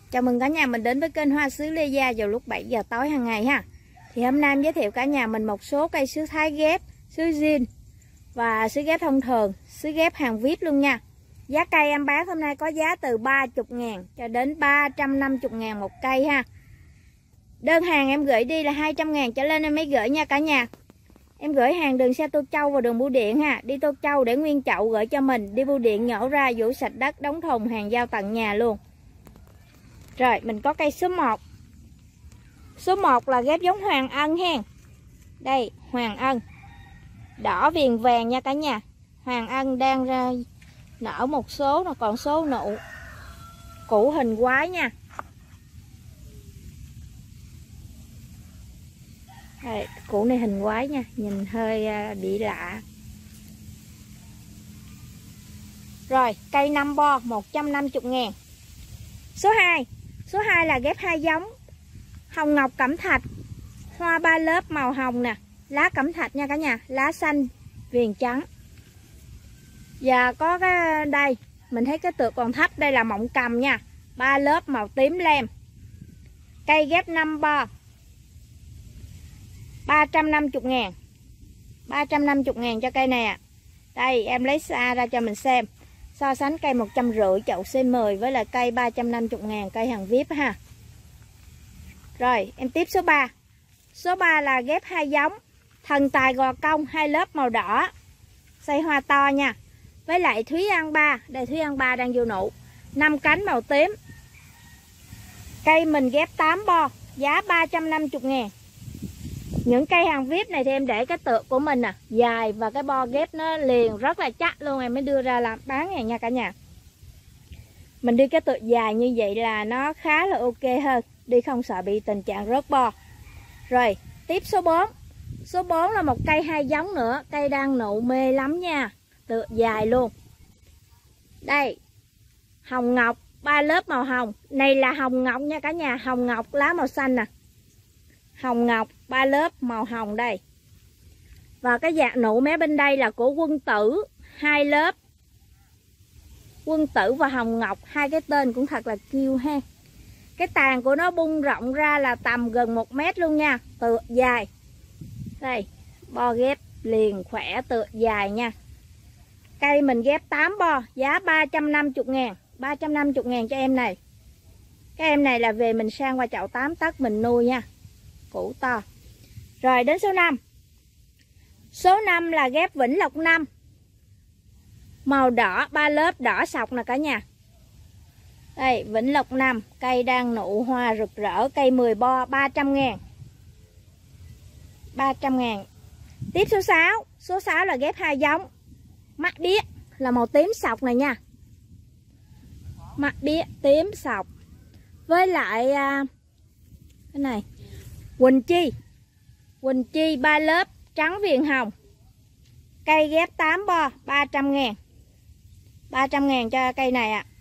Chào mừng cả nhà mình đến với kênh Hoa Sứ Lê Gia vào lúc 7 giờ tối hàng ngày ha. Thì hôm nay em giới thiệu cả nhà mình một số cây sứ Thái ghép, sứ zin và sứ ghép thông thường, sứ ghép hàng VIP luôn nha. Giá cây em bán hôm nay có giá từ 30.000 cho đến 350.000 một cây ha. Đơn hàng em gửi đi là 200.000 trở lên em mới gửi nha cả nhà. Em gửi hàng đường xe Tô Châu và đường bưu điện ha. Đi Tô Châu để nguyên chậu gửi cho mình, đi bưu điện nhổ ra vũ sạch đất, đóng thùng, hàng giao tận nhà luôn. Rồi mình có cây số 1. Số 1 là ghép giống Hoàng Ân hen. Đây Hoàng Ân, đỏ viền vàng nha cả nhà. Hoàng Ân đang ra nở một số, nó còn số nụ củ hình quái nha. Đây, củ này hình quái nha, nhìn hơi bị lạ. Rồi cây 5 bo 150.000. Số 2. Số 2 là ghép 2 giống Hồng Ngọc Cẩm Thạch, hoa 3 lớp màu hồng nè, lá cẩm thạch nha cả nhà, lá xanh viền trắng. Và có cái đây, mình thấy cái tược còn thấp, đây là mọng cầm nha, 3 lớp màu tím lem. Cây ghép 5 bo 350.000. 350.000 cho cây này ạ. Đây em lấy xa ra cho mình xem, so sánh cây 150 chậu C10 với là cây 350.000 cây hàng VIP ha. Rồi em tiếp số 3. Số 3 là ghép 2 giống Thần Tài Gò Công, 2 lớp màu đỏ, xây hoa to nha, với lại Thúy An 3. Đây Thúy An 3 đang vô nụ, 5 cánh màu tím. Cây mình ghép 8 bo, giá 350.000. Những cây hàng VIP này thì em để cái tược của mình dài và cái bo ghép nó liền rất là chắc luôn, em mới đưa ra làm bán này nha cả nhà. Mình đi cái tược dài như vậy là nó khá là ok hơn, đi không sợ bị tình trạng rớt bo. Rồi tiếp số 4. Số 4 là một cây 2 giống nữa, cây đang nụ mê lắm nha, tược dài luôn. Đây Hồng Ngọc 3 lớp màu hồng, này là Hồng Ngọc nha cả nhà, Hồng Ngọc lá màu xanh nè, Hồng Ngọc 3 lớp màu hồng đây. Và cái dạng nụ mé bên đây là của Quân Tử, 2 lớp. Quân Tử và Hồng Ngọc, hai cái tên cũng thật là kiêu ha. Cái tàn của nó bung rộng ra là tầm gần 1 mét luôn nha, tược dài. Đây bo ghép liền khỏe, tược dài nha. Cây mình ghép 8 bo, giá 350.000. 350.000 cho em này. Cái em này là về mình sang qua chậu 8 tấc mình nuôi nha, củ to. Rồi đến số 5. Số 5 là ghép Vĩnh Lộc 5, màu đỏ, 3 lớp đỏ sọc nè cả nhà. Đây Vĩnh Lộc 5, cây đang nụ hoa rực rỡ, cây 10 bo 300.000. 300.000. Tiếp số 6. Số 6 là ghép 2 giống Mắt Biếc, là màu tím sọc này nha, Mắt Biếc tím sọc, với lại cái này Quỳnh Chi. Quỳnh Chi 3 lớp trắng viền hồng, cây ghép 8 bo 300.000. 300.000 cho cây này ạ.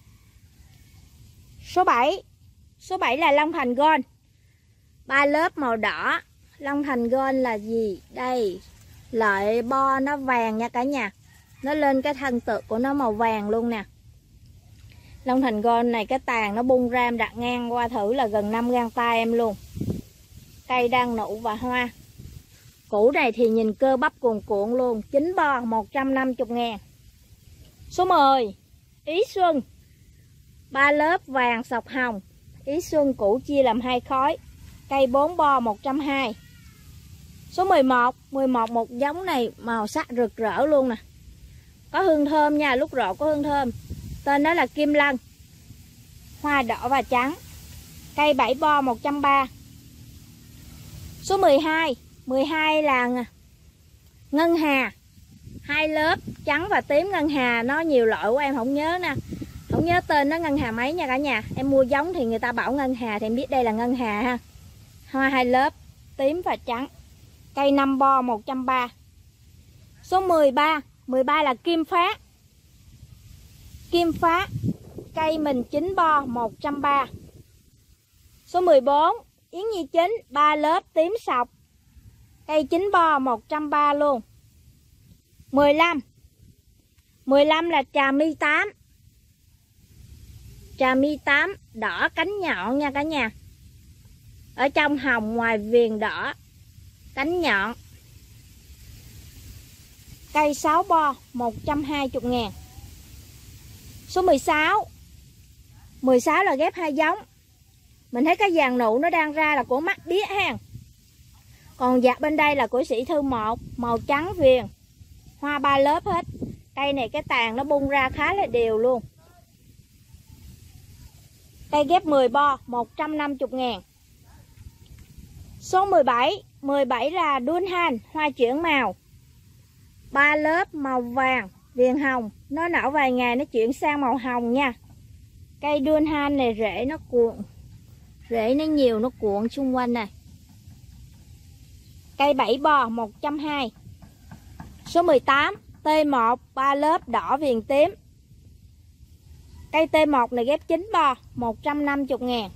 Số 7. Số 7 là Long Thành Gold, 3 lớp màu đỏ. Long Thành Gold là gì? Đây lợi bo nó vàng nha cả nhà, nó lên cái thân tược của nó màu vàng luôn nè. Long Thành Gold này cái tàn nó bung ra, em đặt ngang qua thử là gần 5 gang tay em luôn. Cây đang nụ và hoa. Củ này thì nhìn cơ bắp cuồn cuộn luôn, 9 bo 150.000. Số 10. Ý Xuân, 3 lớp vàng sọc hồng. Ý Xuân củ chia làm 2 khối, cây 4 bo 120. Số 11. 11 một giống này màu sắc rực rỡ luôn nè, có hương thơm nha, lúc rộ có hương thơm. Tên đó là Kim Lân, hoa đỏ và trắng, cây 7 bo 130. Số 12. 12 là Ngân Hà, 2 lớp trắng và tím. Ngân Hà nó nhiều loại của em không nhớ nè, không nhớ tên nó Ngân Hà mấy nha cả nhà. Em mua giống thì người ta bảo Ngân Hà thì em biết đây là Ngân Hà ha. Hoa 2 lớp tím và trắng, cây 5 bo 130. Số 13. 13 là Kim Phát. Kim Phát, cây mình 9 bo 130. Số 14. Yến Nhi Chính, 3 lớp tím sọc, cây 9 bo 130 luôn. 15. 15 là Trà My 8, Trà mi 8 đỏ cánh nhọn nha cả nhà. Ở trong hồng ngoài viền đỏ, cánh nhọn. Cây 6 bo 120.000. Số 16. 16 là ghép 2 giống. Mình thấy cái dàn nụ nó đang ra là của mắt đĩa ha. Còn dạ bên đây là của Sĩ Thư 1, màu trắng viền. Hoa 3 lớp hết. Cây này cái tàn nó bung ra khá là đều luôn. Cây ghép 10 bo 150.000. Số 17. 17 là Dunhan, hoa chuyển màu. 3 lớp màu vàng, viền hồng. Nó nở vài ngày nó chuyển sang màu hồng nha. Cây Dunhan này rễ nó cuộn. Rễ nó nhiều, nó cuộn xung quanh này. Cây 7 bo 120. Số 18. T1 3 lớp đỏ viền tím. Cây T1 này ghép 9 bo 150.000.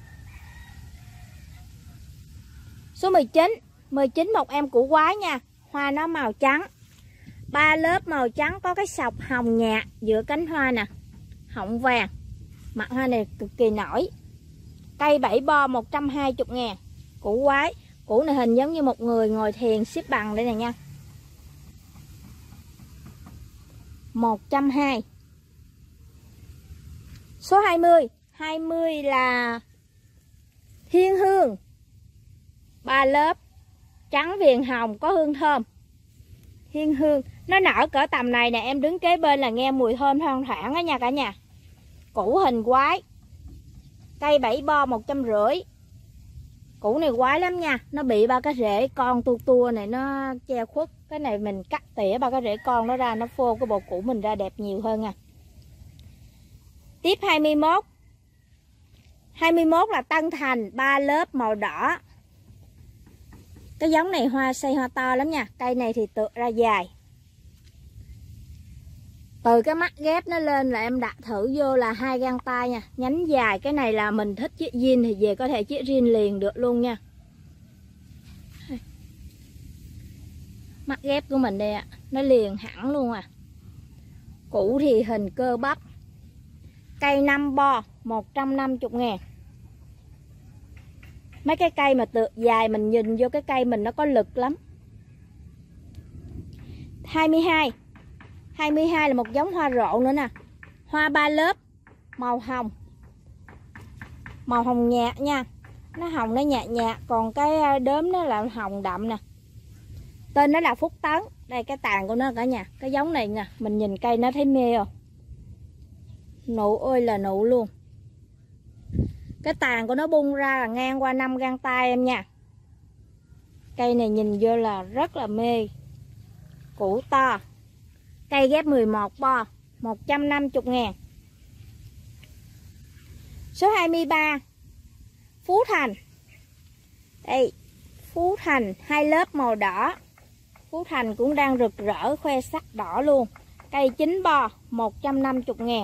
Số 19. 19 một em củ quái nha. Hoa nó màu trắng. 3 lớp màu trắng có cái sọc hồng nhạt giữa cánh hoa nè. Họng vàng. Mặt hoa này cực kỳ nổi. Cây 7 bo 120.000. Củ quái. Củ này hình giống như một người ngồi thiền xếp bằng đây nè nha. 120. Số 20. 20 là Thiên Hương. 3 lớp trắng viền hồng có hương thơm. Thiên Hương nó nở cỡ tầm này nè, em đứng kế bên là nghe mùi thơm thoang thoảng đó nha cả nhà. Củ hình quái. Cây 7 bo 150. Củ này quái lắm nha. Nó bị ba cái rễ con tua này nó che khuất. Cái này mình cắt tỉa ba cái rễ con nó ra, nó phô cái bộ củ mình ra đẹp nhiều hơn nha. Tiếp 21. 21 là Tân Thành 3 lớp màu đỏ. Cái giống này hoa xây hoa to lắm nha. Cây này thì tựa ra dài. Từ cái mắt ghép nó lên là em đặt thử vô là 2 gang tay nha. Nhánh dài. Cái này là mình thích chiếc jean thì về có thể chiếc jean liền được luôn nha. Mắt ghép của mình đây ạ. Nó liền hẳn luôn à. Củ thì hình cơ bắp. Cây 5 bo 150.000. Mấy cái cây mà tựa dài mình nhìn vô cái cây mình nó có lực lắm. 22. 22 là một giống hoa rộ nữa nè. Hoa 3 lớp màu hồng. Màu hồng nhạt nha. Nó hồng nó nhạt nhạt. Còn cái đốm nó là hồng đậm nè. Tên nó là Phúc Tấn. Đây cái tàn của nó cả nhà. Cái giống này nè. Mình nhìn cây nó thấy mê không? Nụ ơi là nụ luôn. Cái tàn của nó bung ra là ngang qua 5 gang tay em nha. Cây này nhìn vô là rất là mê. Củ to. Cây ghép 11 bo 150.000. Số 23. Phú Thành. Đây. Phú Thành 2 lớp màu đỏ. Phú Thành cũng đang rực rỡ khoe sắc đỏ luôn. Cây 9 bo 150.000.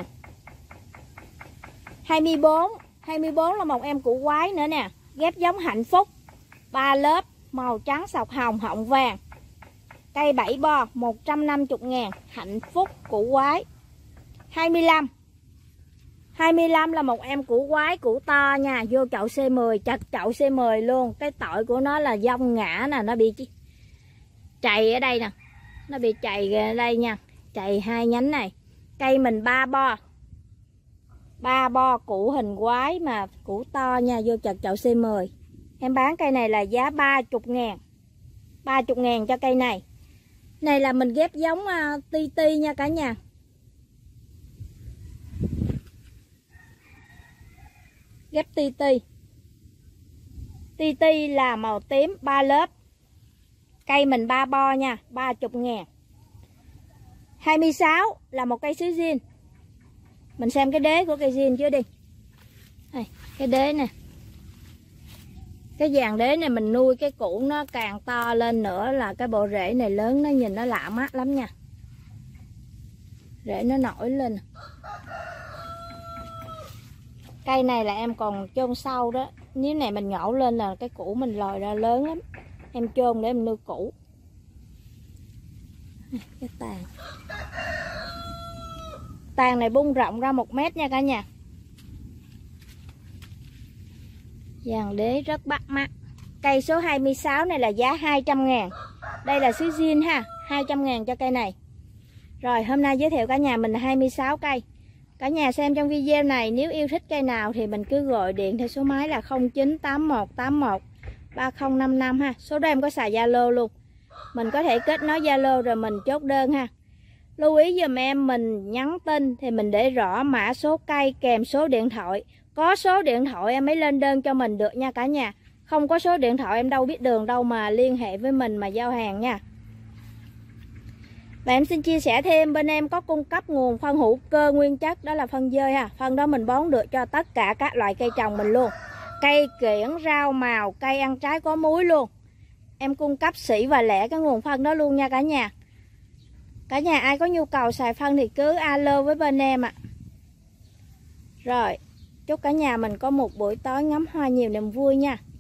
24. 24 là một em củ quái nữa nè. Ghép giống Hạnh Phúc 3 lớp màu trắng sọc hồng họng vàng. Cây 7 bo 150.000. Hạnh Phúc củ quái. 25. 25 là một em củ quái củ to nha. Vô chậu C10, chặt chậu C10 luôn. Cái tội của nó là dông ngã nè. Nó bị chày ở đây nè. Nó bị chày ở đây nha. Chày 2 nhánh này. Cây mình 3 bo. 3 bo củ hình quái mà củ to nha. Vô chặt chậu C10. Em bán cây này là giá 30.000. 30.000 cho cây này. Này là mình ghép giống ti ti nha cả nhà. Ghép ti ti. Ti ti là màu tím 3 lớp. Cây mình 3 bo nha, 30.000. 26 là một cây sứ zin. Mình xem cái đế của cây zin trước đi. Đây, cái đế nè. Cái dàn đế này mình nuôi cái củ nó càng to lên nữa là cái bộ rễ này lớn, nó nhìn nó lạ mắt lắm nha. Rễ nó nổi lên. Cây này là em còn chôn sâu đó. Nếu này mình nhổ lên là cái củ mình lòi ra lớn lắm. Em chôn để em nuôi củ. Cái tàn. Tàn này bung rộng ra 1 mét nha cả nhà. Vàng đế rất bắt mắt. Cây số 26 này là giá 200.000. Đây là sứ zin ha, 200.000 cho cây này. Rồi hôm nay giới thiệu cả nhà mình 26 cây. Cả nhà xem trong video này, nếu yêu thích cây nào thì mình cứ gọi điện theo số máy là 098181 3055 ha. Số đó em có xài Zalo luôn. Mình có thể kết nối Zalo rồi mình chốt đơn ha. Lưu ý giùm em, mình nhắn tin thì mình để rõ mã số cây kèm số điện thoại. Có số điện thoại em mới lên đơn cho mình được nha cả nhà. Không có số điện thoại em đâu biết đường đâu mà liên hệ với mình mà giao hàng nha. Và em xin chia sẻ thêm, bên em có cung cấp nguồn phân hữu cơ nguyên chất, đó là phân dơi ha. Phân đó mình bón được cho tất cả các loại cây trồng mình luôn. Cây kiểng, rau màu, cây ăn trái có múi luôn. Em cung cấp sỉ và lẻ cái nguồn phân đó luôn nha cả nhà. Cả nhà ai có nhu cầu xài phân thì cứ alo với bên em ạ. Rồi, chúc cả nhà mình có một buổi tối ngắm hoa nhiều niềm vui nha.